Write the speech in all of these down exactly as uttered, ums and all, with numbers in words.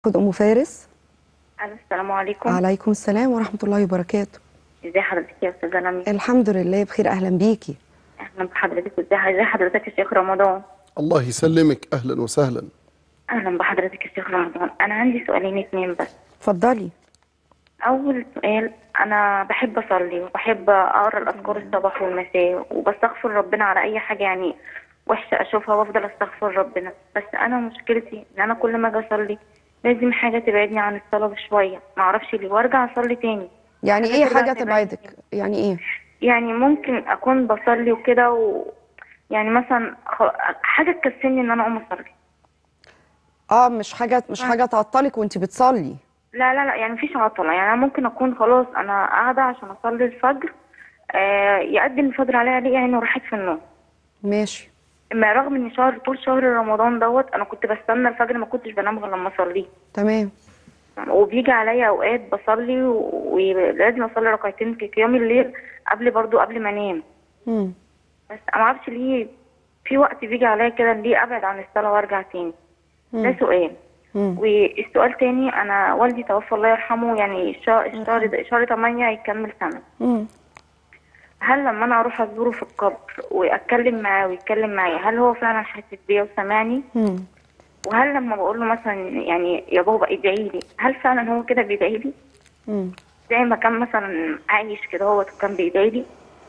خد ام فارس. الو، السلام عليكم. عليكم السلام ورحمه الله وبركاته. ازي حضرتك يا استاذه لميس؟ الحمد لله بخير، اهلا بيكي. اهلا بحضرتك. ازي ازي حضرتك يا شيخ رمضان؟ الله يسلمك، اهلا وسهلا. اهلا بحضرتك يا شيخ رمضان. انا عندي سؤالين اتنين بس. اتفضلي. اول سؤال، انا بحب اصلي وبحب اقرا الاذكار الصباح والمساء وبستغفر ربنا على اي حاجه يعني وحشه اشوفها وافضل استغفر ربنا. بس انا مشكلتي ان انا كل ما اجي اصلي لازم حاجه تبعدني عن الصلاه بشويه، ما اعرفش ليه، وارجع اصلي تاني. يعني حاجه ايه ترجع حاجه تبعدني. تبعدك؟ يعني ايه؟ يعني ممكن اكون بصلي وكده و... يعني مثلا خ... حاجه تكسلني ان انا اقوم اصلي. اه مش حاجه مش ف... حاجه تعطلك وانت بتصلي؟ لا لا لا، يعني مفيش عطله. يعني انا ممكن اكون خلاص انا قاعده عشان اصلي الفجر، آه يقدم الفجر عليا ليه يعني وراحت في النوم. ماشي. اما رغم ان شهر طول شهر رمضان دوت انا كنت بستنى الفجر، ما كنتش بنام غير لما اصليه. تمام. وبيجي عليا اوقات بصلي و- ولازم اصلي ركعتين في قيام الليل قبل برضو قبل ما انام. امم بس انا معرفش ليه في وقت بيجي عليا كده ليه ابعد عن الصلاه وارجع تاني. ده سؤال. امم والسؤال تاني، انا والدي توفى الله يرحمه يعني الشهر الشهر شهر تمانية هيكمل سنه. امم هل لما انا اروح ازوره في القبر واتكلم معاه ويتكلم معايا هل هو فعلا حاسس بيا وسامعني؟ امم وهل لما بقول له مثلا يعني يا بابا ادعي لي هل فعلا هو كده بيدعي لي امم زي ما كان مثلا عايش كده هو وكان بيدعي لي؟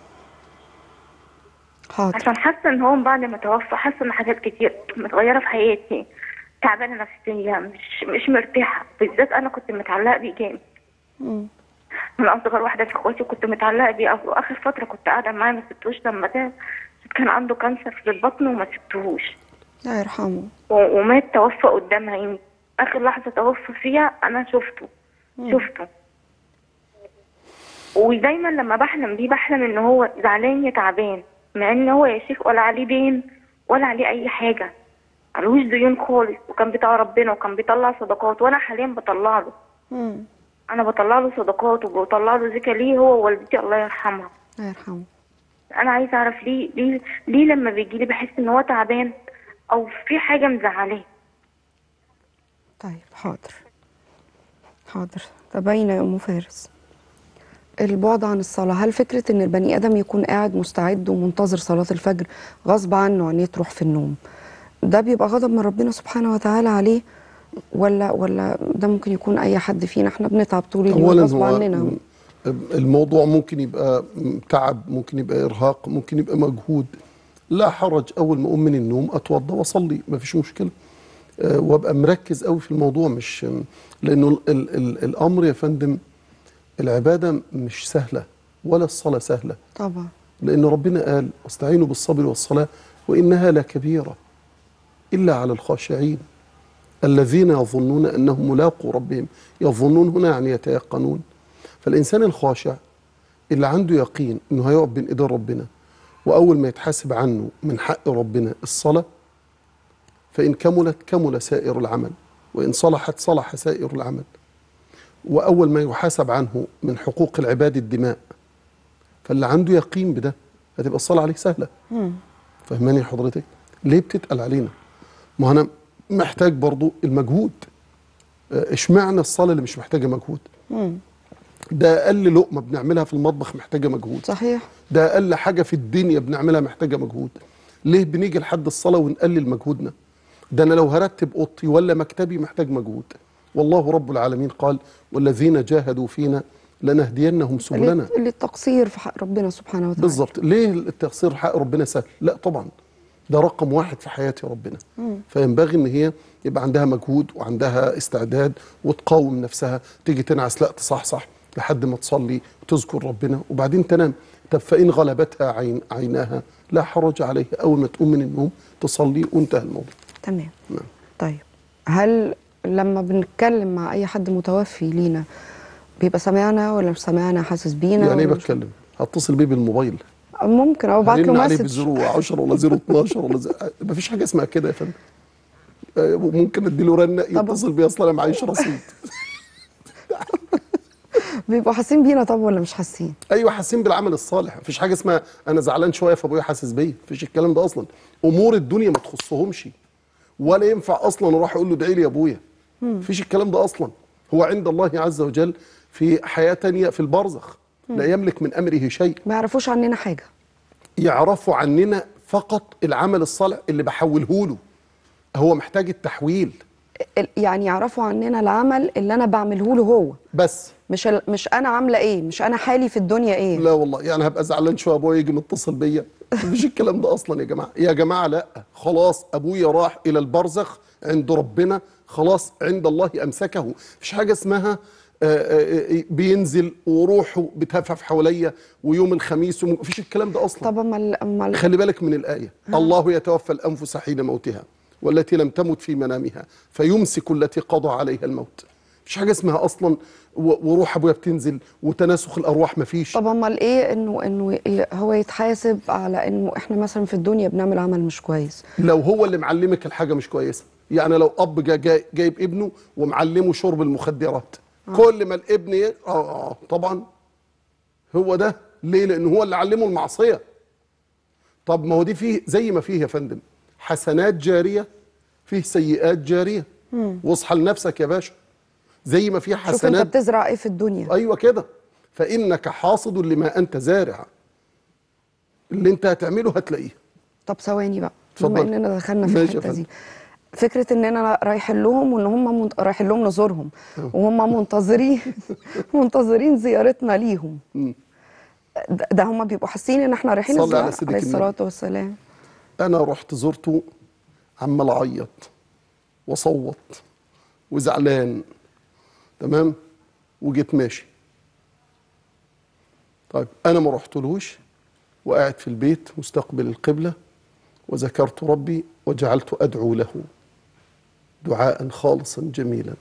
حاضر. عشان حاسه ان هو بعد ما توفى حاسه ان حاجات كتير متغيره في حياتي، تعبانه نفسيا، مش مش مرتاحه. بالذات انا كنت متعلقه بيه جامد. امم انا اصغر واحده في اخواتي وكنت متعلقه بيه. واخر فتره كنت قاعده معاه ما سبتهوش لما تعب. كان عنده كانسر في البطن وما سبتهوش الله يرحمه. و- ومات توفى قدام عيني. اخر لحظه توفى فيها انا شفته. شفته ودايما لما بحلم بيه بحلم ان هو زعلان يا تعبان، مع ان هو يا شيخ ولا عليه دين ولا عليه اي حاجه، ملوش ديون خالص، وكان بتاع ربنا وكان بيطلع صدقات وانا حاليا بطلع له. امم انا بطلع له صدقات وبطلع له زكاه ليه هو ووالدتي الله يرحمها. الله يرحمه. انا عايزه اعرف ليه ليه ليه لما بيجي لي بحس ان هو تعبان او في حاجه مزعلاه. طيب حاضر. حاضر. تبين يا ام فارس. البعد عن الصلاة، هل فكرة ان البني ادم يكون قاعد مستعد ومنتظر صلاة الفجر غصب عنه عينيه تروح في النوم، ده بيبقى غضب من ربنا سبحانه وتعالى عليه، ولا ولا ده ممكن يكون اي حد فينا احنا بنتعب طول اليوم اولا غصب هو عننا؟ م- الموضوع ممكن يبقى م- تعب، ممكن يبقى ارهاق، ممكن يبقى مجهود. لا حرج، اول ما اقوم من النوم اتوضى واصلي، ما فيش مشكله. أه، وابقى مركز قوي في الموضوع، مش لانه ال ال ال الامر يا فندم، العباده مش سهله ولا الصلاه سهله. طبعا. لان ربنا قال استعينوا بالصبر والصلاه وانها لكبيره الا على الخاشعين الذين يظنون انهم ملاقوا ربهم. يظنون هنا يعني يتيقنون. فالانسان الخاشع اللي عنده يقين انه هيقف بين ايدين ربنا، واول ما يتحاسب عنه من حق ربنا الصلاه، فان كملت كمل سائر العمل، وان صلحت صلح سائر العمل. واول ما يحاسب عنه من حقوق العباد الدماء، فاللي عنده يقين بده هتبقى الصلاه عليه سهله. مم. فهماني حضرتك؟ ليه بتتقل علينا؟ ما انا محتاج برضو المجهود. اه، اشمعنى الصلاه اللي مش محتاجه مجهود؟ مم. ده اقل لقمه بنعملها في المطبخ محتاجه مجهود. صحيح. ده اقل حاجه في الدنيا بنعملها محتاجه مجهود. ليه بنيجي لحد الصلاه ونقلل مجهودنا؟ ده انا لو هرتب اوضتي ولا مكتبي محتاج مجهود. والله رب العالمين قال والذين جاهدوا فينا لنهدينهم سبلنا. اللي التقصير في حق ربنا سبحانه وتعالى. بالظبط. ليه التقصير في حق ربنا سهل؟ لا طبعا، ده رقم واحد في حياة ربنا. مم. فينبغي ان هي يبقى عندها مجهود وعندها استعداد وتقاوم نفسها، تيجي تنعس لا تصحصح لحد ما تصلي وتذكر ربنا وبعدين تنام. طب فإن غلبتها عين عيناها لا حرج عليها، أول ما تقوم من النوم تصلي وانتهى الموضوع. تمام. نعم. طيب، هل لما بنتكلم مع اي حد متوفي لينا بيبقى سامعنا ولا مش سامعنا، حاسس بينا يعني ايه ولا مش؟ بتكلم؟ هتصل بيه بالموبايل؟ ممكن او ابعت له هرن عليه مسج. بزيرو عشرة ولا زيرو اتناشر ولا زي... مفيش حاجة اسمها كده يا فندم. آه، ممكن اديله رنة يتصل بيه، اصلا انا معيش رصيد. بيبقوا حاسين بينا طب ولا مش حاسين؟ ايوه حاسين بالعمل الصالح. مفيش حاجه اسمها انا زعلان شويه فابويا حاسس بيا، مفيش الكلام ده اصلا. امور الدنيا ما تخصهمش، ولا ينفع اصلا اروح اقول له ادعي لي يا ابويا. مفيش الكلام ده اصلا. هو عند الله عز وجل في حياه تانيه في البرزخ، لا يملك من امره شيء. ما يعرفوش عننا حاجه. يعرفوا عننا فقط العمل الصالح اللي بحوله له، هو محتاج التحويل ال- يعني يعرفوا عننا العمل اللي انا بعمله له هو، بس. مش ال- مش انا عامله ايه، مش انا حالي في الدنيا ايه. لا والله يعني هبقى زعلان شويه ابويا يجي متصل بيا، مفيش الكلام ده اصلا يا جماعه. يا جماعه لا، خلاص ابويا راح الى البرزخ عند ربنا، خلاص عند الله امسكه. مفيش حاجه اسمها آه، آه، بينزل وروحه بتهفف حواليا ويوم الخميس، مفيش الكلام ده اصلا. طب اما ال- اما ال- خلي بالك من الايه، الله يتوفى الانفس حين موتها والتي لم تمت في منامها فيمسك التي قضى عليها الموت. مفيش حاجه اسمها اصلا و- وروح ابويا بتنزل وتناسخ الارواح، مفيش. طب امال ايه انه انه ي- هو يتحاسب على انه احنا مثلا في الدنيا بنعمل عمل مش كويس؟ لو هو اللي معلمك الحاجه مش كويسه، يعني لو اب جا جاي جايب ابنه ومعلمه شرب المخدرات، آه. كل ما الابن ي... آه, اه طبعا هو ده. ليه؟ لان هو اللي علمه المعصيه. طب ما هو دي فيه زي ما فيه يا فندم حسنات جاريه، فيه سيئات جاريه. واصحى لنفسك يا باشا، زي ما فيه شوف انت حسنات. بتزرع ايه في الدنيا. ايوه كده، فانك حاصد لما انت زارع، اللي انت هتعمله هتلاقيه. طب ثواني بقى، اتفضل. بما اننا دخلنا في ماشي يا الحته فندم. دي، فكره اننا رايحين لهم وان هم منت... رايحين لهم نزورهم وهم منتظرين منتظرين زيارتنا ليهم، ده, ده هم بيبقوا حاسين ان احنا رايحين صلي الزياره على سيدك عليه الصلاه النبي. والسلام. انا رحت زرته عمال اعيط واصوت وزعلان، تمام، وجيت ماشي. طيب انا ما رحتلوش وقاعد في البيت مستقبل القبله وذكرت ربي وجعلت ادعو له دعاء خالصا جميلا.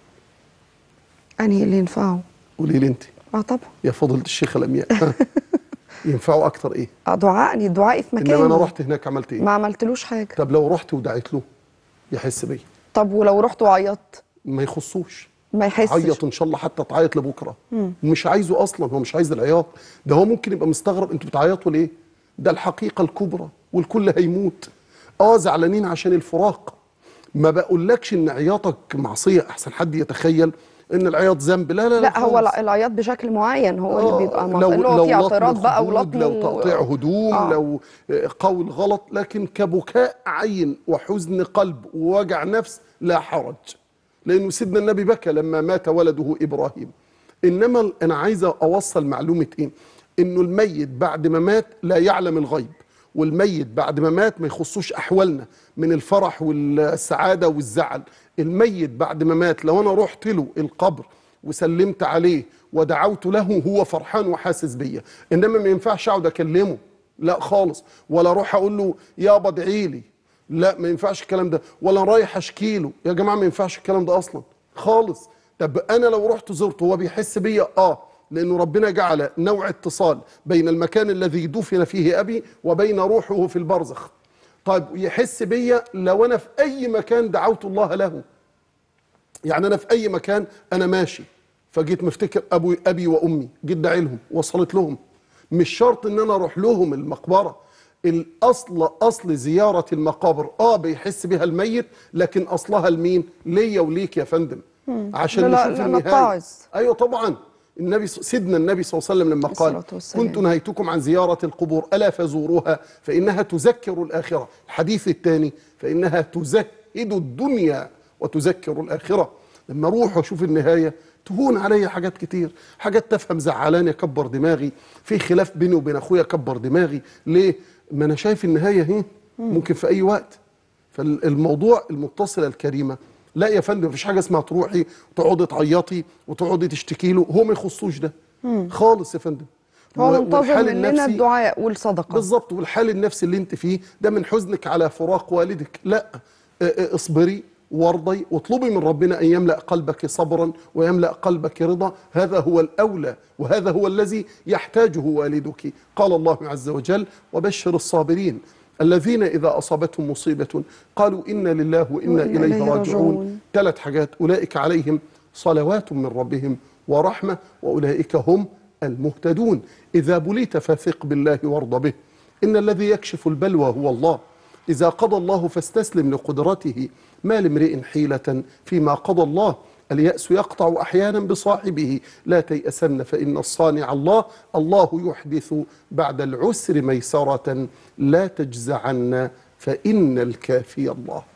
انهي اللي ينفعه؟ قولي لي انت اه طبعا. يا فضيله الشيخه لمياء، ينفعوا اكتر ايه؟ اه دعائي دعائي في مكاني. انما انا رحت هناك عملت ايه؟ ما عملتلوش حاجه. طب لو رحت ودعيت له يحس بيا؟ طب ولو رحت وعيطت؟ ما يخصوش، ما يحسش. عيط ان شاء الله حتى تعيط لبكره. مش عايزه اصلا، هو مش عايز العياط ده. هو ممكن يبقى مستغرب انتوا بتعيطوا ليه؟ ده الحقيقه الكبرى والكل هيموت. اه زعلانين عشان الفراق. ما بقولكش ان عياطك معصيه، احسن حد يتخيل ان العياط ذنب. لا لا لا, لا هو خالص. العياط بشكل معين هو اللي بيبقى مص... لو اللي هو لو فيه لطم اعتراض بقى خدود، ولطم لو تقطيع هدوم، آه. لو قول غلط، لكن كبكاء عين وحزن قلب ووجع نفس لا حرج، لانه سيدنا النبي بكى لما مات ولده ابراهيم. انما انا عايز اوصل معلومه ايه؟ انه الميت بعد ما مات لا يعلم الغيب، والميت بعد ما مات ما يخصوش احوالنا من الفرح والسعاده والزعل. الميت بعد ما مات لو انا رحت له القبر وسلمت عليه ودعوت له هو فرحان وحاسس بيا، انما ما ينفعش اقعد اكلمه، لا خالص، ولا اروح اقول له يابا ادعي لي، لا ما ينفعش الكلام ده، ولا رايح اشكي له، يا جماعه ما ينفعش الكلام ده اصلا خالص. طب انا لو رحت زرته هو بيحس بيا؟ اه، لانه ربنا جعل نوع اتصال بين المكان الذي دفن فيه ابي وبين روحه في البرزخ. طيب يحس بيا لو انا في اي مكان دعوت الله له، يعني انا في اي مكان انا ماشي فجيت مفتكر ابوي ابي وامي، جيت داعي لهم وصلت لهم، مش شرط ان انا اروح لهم المقبره. الاصل اصل زياره المقابر اه بيحس بها الميت، لكن اصلها لمين؟ ليا وليك يا فندم، عشان لا- نشوف لا النهايه. نتعظ. ايوه طبعا. النبي سيدنا النبي صلى الله عليه وسلم لما قال الصلاة والسلام. كنت نهيتكم عن زياره القبور الا فزوروها فانها تذكر الاخره. الحديث الثاني فانها تزهد الدنيا وتذكر الاخره. لما اروح واشوف النهايه تهون عليا حاجات كتير، حاجات تفهم زعلاني اكبر دماغي، في خلاف بيني وبين اخويا اكبر دماغي. ليه؟ ما انا شايف النهايه اهي ممكن في اي وقت. فالموضوع المتصله الكريمه لا يا فندم، مفيش حاجه اسمها تروحي وتقعدي تعيطي وتقعدي تشتكي له، هو ما يخصوش ده خالص يا فندم. هو و- منتظر والحال مننا النفسي- الدعاء والصدقه. بالظبط. والحال النفسي اللي انت فيه ده من حزنك على فراق والدك، لا اه اه اصبري وارضي واطلبي من ربنا ان يملا قلبك صبرا ويملا قلبك رضا. هذا هو الاولى وهذا هو الذي يحتاجه والدك. قال الله عز وجل وبشر الصابرين الذين اذا اصابتهم مصيبه قالوا انا لله وانا وإنا اليه إليه راجعون. راجعون. ثلاث حاجات: اولئك عليهم صلوات من ربهم ورحمه واولئك هم المهتدون. إذا بليت فثق بالله وارض به، إن الذي يكشف البلوى هو الله. إذا قضى الله فاستسلم لقدرته، ما لامرئ حيلة فيما قضى الله. اليأس يقطع أحيانا بصاحبه. لا تيأسن فإن الصانع الله، الله يحدث بعد العسر ميسرة. لا تجزعن فإن الكافي الله.